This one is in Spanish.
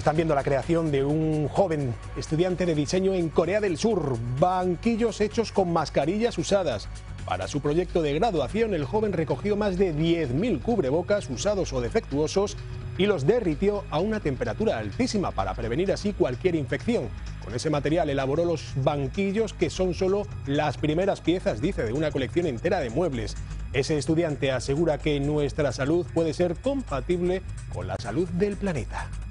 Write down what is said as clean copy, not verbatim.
Están viendo la creación de un joven estudiante de diseño en Corea del Sur. Banquillos hechos con mascarillas usadas. Para su proyecto de graduación, el joven recogió más de 10.000 cubrebocas usados o defectuosos y los derritió a una temperatura altísima para prevenir así cualquier infección. Con ese material elaboró los banquillos, que son solo las primeras piezas, dice, de una colección entera de muebles. Ese estudiante asegura que nuestra salud puede ser compatible con la salud del planeta.